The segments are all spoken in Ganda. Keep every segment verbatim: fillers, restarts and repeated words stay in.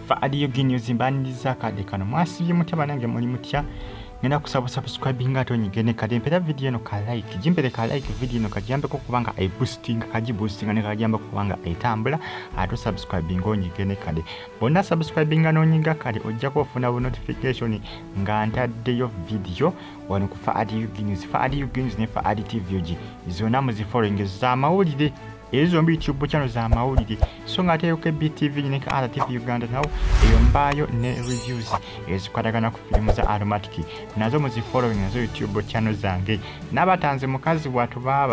fa adiyo ginyozi mbaniriza kade kano mwasibye mutya banange muli mutya ngenda kusaba subscribing ato nyigene kade mpera video eno ka like jimpere ka like video eno kajambe ko kubanga ai boosting kaji boosting ne kajamba kubanga aitambula ato subscribing onyigene kade bonna subscribing ano nyinga kade ojja kufuna bu notification nga ntaddeyo video wano ku fa adiyo ginyozi fa adiyo ginyozi ne fa adi T V O G zona muzi following za mawulide ezo mbi YouTube channel za mawulide so ngate yoke B T V ne ka ala T V Uganda nawo eyo mbayo ne reviews ezikwatagana ku filmu za aromatic nazo muzi following nazo YouTube channel zange nabatanze mukazi watu baba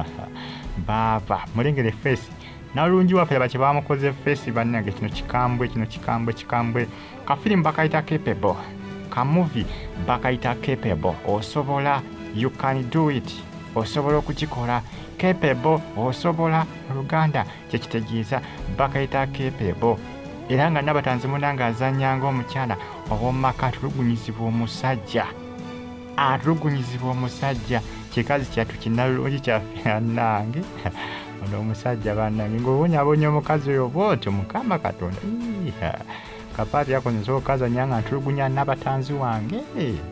baba mulengere face na lungi wa fela bachiba mukoze face banange kino kikambwe kino kikambwe kikambwe ka film bakaita capable ka movie bakaita capable osobola you can do it osobola okukikola capable osobola Uganda kyekitegeeza bakaita capable era nga nabatanze munanga azanyanga omukyala obomaka tulugunyizibwa omusajja atulugunyizibwa omusajja kikazi kyatu kinalungi kyaffe nange ono omusajja banange ng'obonyabonya omukazi oyo bwotyo mukama katonda kapaati yako nzookaza nyanga ntulugunya nabatanzi wange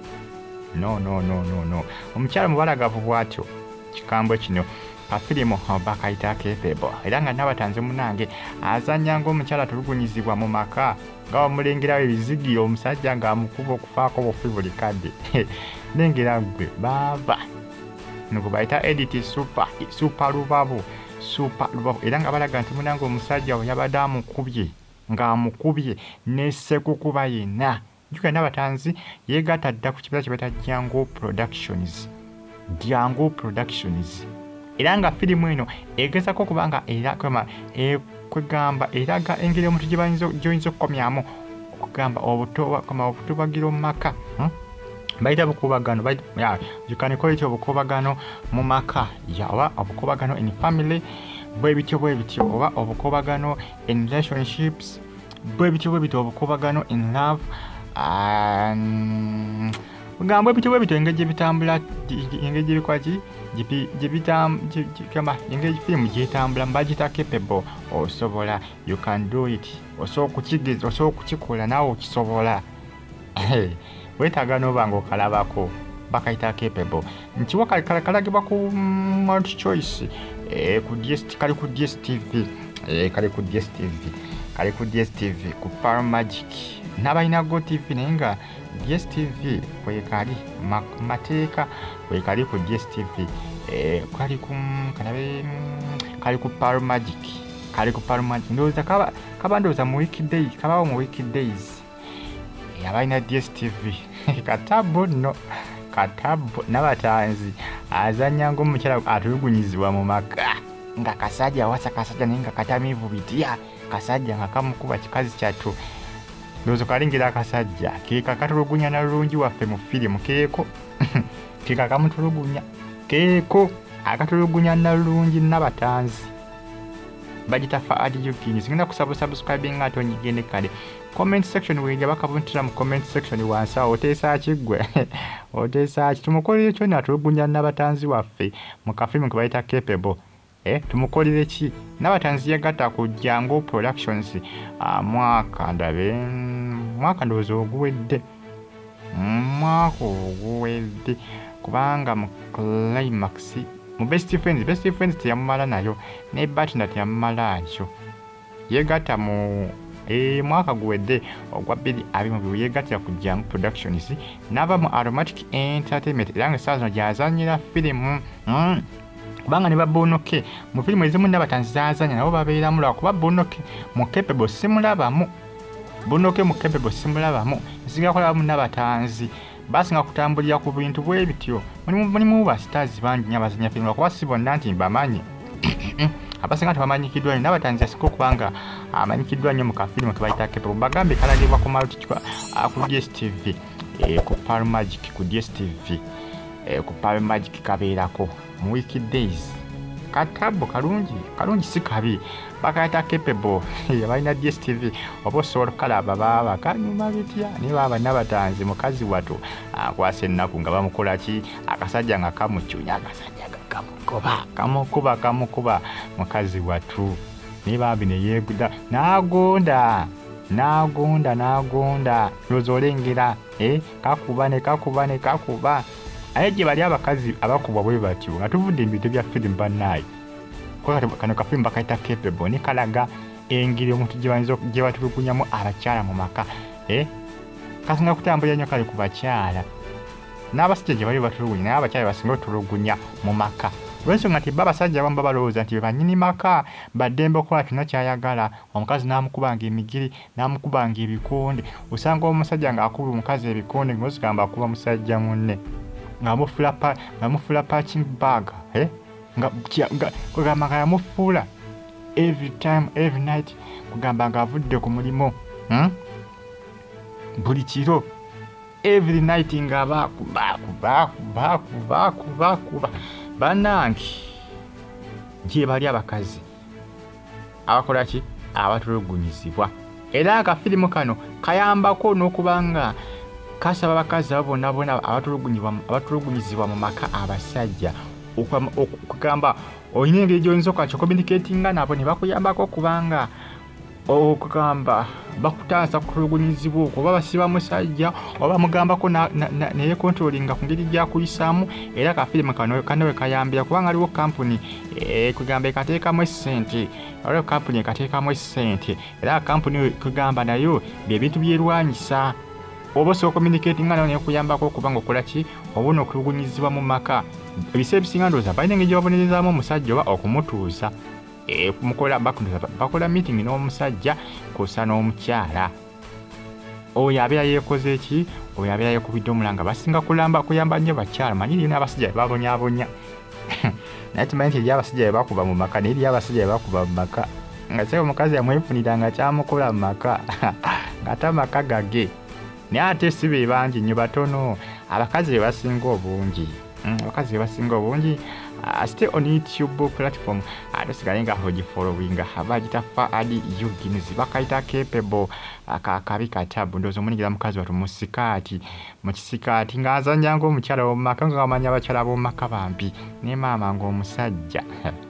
no no no no no omukyala mubalagavu bwatyo kikambwe kino afilimu bakaita capable era nga nabatanze munange azanyanga omukyala tulugunyizibwa mu maka nga omulengerawo ebizigiro omusajja nga amukuba okufaako bufi buli kadde nengera gwe baba nukubaita edit super super rubabu super rubabu era nga balaga nti munange omusajja we yabadde amukubye nga amukubye nesekukuba yenna juga nabatanzi yegatta dda ku kibiira kibeta Django Productions Django Productions era nga filimu eno egezako kubanga era kama ekwegamba eraga engeri omuntu gyoyinza okukomyamu okugamba obutoba kama obutubagiro mu maka hmm? baita bukubagano baita yeah, you can call it obukubagano mu maka ya oba obukubagano in family bwe bityo bwe bityo oba obukubagano in relationships bwe bityo bwe bityo obukubagano in love and ngambwe bityo bwe bityo engeri bitambula engeri bikwaki jibitam kama engeri film jitambula mbagita capable osobola you can do it oso kukigiza oso kukikola nawo kisobola wetaga no bango kalabako bakaita capable nchiwa kalagibwa ku multi choice eh ku D S kali ku D S T V eh kali ku D S T V kali ku D S T V ku Power Magic nabaina go T V nenga D S T V kwe kali mateeka kwe kali ku D S T V eh kali ku kanabe kali ku Power Magic kali ku Power Magic ndoza kaba kabandoza mu weekday kabawo mu weekdays yabaina D S T V katabo no katabo nabatanzi azanyanga omukyala atulugunyizibwa mu maka nga Akasajja wasa Akasajja nenga katamivu bitya Akasajja nga kamukuba kikazi kyatu ndozo kalingira Akasajja kika katulugunya na lungi waffe mu filimu keeko kika kamutulugunya keeko akatulugunya na lungi nabatanzi bagita fa adiyo kinyi ngenda kusaba subscribing ato nyigende kale comment section we jaba kabuntira mu comment section wansa otesa kigwe otesa tumukolire cyo natulugunya nabatanzi waffe mu kafilimu kubaita capable eh tumukolire ki nabatanzi yagata ku Django Productions uh, mwaka ndabe mwaka ndozo ogwedde mwaka ogwedde kubanga mu climax mu best friends best friends tiyamala nayo ne partner tiyamala acho yegata mu e mwaka gwedde ogwa bili abi mu yegata ku Django Productions naba mu aromatic entertainment era nga sazo jazanyira film mm. kubanga ne babonoke mu filmu ezimu nabatanzi zazanya nabo babeera mulwa kuba bonoke mu capable simulabamu bonoke mu capable simulabamu nsiga kola mu nabatanzi basi nga kutambulira ku bintu bwe bityo mulimu ba stars bangi nyabazanya filmu kuba sibonna nti bamanyi abasinga tubamanyikidwa nabatanzi asiko kubanga amanyikidwa nnyo mu kafilimu kebayita capable bagambe kalagibwa ku multi ku D S T V eh ku Power Magic ku D S T V eh ku Power Magic kabeerako mu weekdays katabo kalungi kalungi sikabi bakaita capable yabaina D S T V obosobola kalaba baba kanyuma bitya ni baba nabatanzi mukazi watu akwase nnaku nga bamukola ki Akasajja nga kamuchunya Akasajja kamukuba kamukuba kamukuba mukazi watu ni babi ne yeguda nagonda n'agonda n'agonda looza olengera eh kakuba ne kakuba ne kakuba aye gye bali abakazi abakubwa bwe batyo nga tuvudde mu bintu bya firimu bannaye kwa kano ka firimu bakayita capable ne kalaga engeri omuntu gye bayinza gye batulugunyamu abakyala mu maka eh kasinga kutambulira nnyo kale ku bakyala n'abasajja gye bali batulugunya naye abakyala basinga otulugunya mu maka lwensonga nti babasajja abamu balowooza nti banyini maka baddembe okukola kyonna kyayagala omukazi n'amukubanga emigiri n'amukubanga ebikonde osanga omusajja ng'akuba omukazi ebikonde ng'osigamba akuba musajja munne ng'amufula parking bag eh nga kugamba nga yamufuula every time every night kugamba ng'avudde ku mulimu hmm? buli kiro every night nga bakuba kuba kuba kuba kuba kuba Banange gye bali abakazi abakola ki abatulugunyizibwa era akafirimu kano kayambako n'okubanga kasaba abakazi abo bonna bonna abatulugunyizibwa mu maka abasajja okugamba olina engeri gy'oyinza okwaky communicatinga nabo ne bakuyambako okubanga okugamba bakutaasa kutulugunyizibwa okwo oba basiba musajja oba mugambako naye controllinga ku ngeri gyakuyisaamu era kafirimu kano kanawe kayambira kubanga aliwo kampuni kugamba ekateekamu essente aliwo kampuni ekateekamu essente era kampuni kugamba nayo byebintu byerwanyisa oba osobola communicatinga nayo nekuyambako okubanga okola ki obona okutulugunyizibwa mu maka ebiseera ebisinga ndowooza balina engeri gyebabonerezaamu omusajja oba okumutuuza mukola bakola meeting n'omusajja kosa n'omukyala oyo abeera yeekoze ki oyo abeera yeekubidde omulanga basinga kulamba kuyamba nnyo bakyala manyi lino abasajja babonyabonya naye tumanyi nti eri abasajja bebakuba mu maka naye eri abasajja bebakuba mu maka nga se omukazi yamwefunira nga kyamukola mu maka ng'ate amaka gage naye ate si be bangi nnyo batono abakazi be basinga obungi abakazi be basinga obungi Uh, stay on YouTube platform atusigale nga hogifollowinga abagita faadi yuginuzi bakayita capable akabi katabu ndozo munigira mukazi watu musikaati mukisikaati ngazanya ngo omukyala omumaka nga amanya abakyala bomumaka bambi ne maama ngo omusajja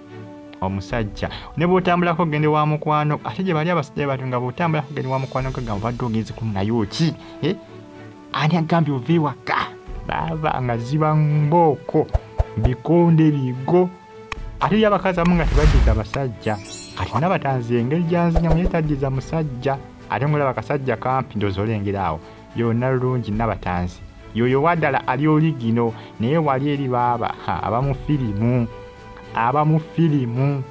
omusajja ne botambulako gende wa mukwano ate gye bali abasajja batu nga botambulako gende wa mukwano nga badde ogezi kunayo ki eh ani agambye ove waka baba nga ziba mboko bikonde bigo ate yabakazi amunga tebaddiza basajja kati Nabatanzi engeri gyanzinya muyetaddiza musajja ate ngola bakasajja kampi ndozo olengerawo yonna lulungi Nabatanzi yoyo waddala ali oligino naye wali eri baaba aba mu firimu aba mu firimu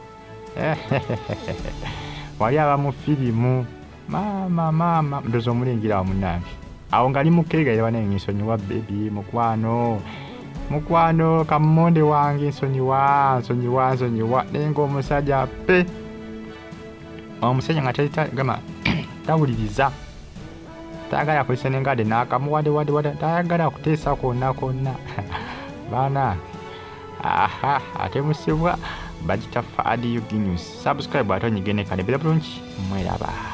wali aba mu firimu mama mama ndozo omulengerawo munange awo ngali mukeega era banenge nsonyiwa bebi mukwano mukwano kamonde wange nsonyiwa nsonyiwa nsonyiwa nengo omusajja pe omusajja nga talita gama tawuliriza tagala kulisa nengade nakamuwade wade wade tagala kuteesa konna konna bana aha ate musibwa bagita faadi yuginews subscribe atonyigene kale bela bulungi mweraba.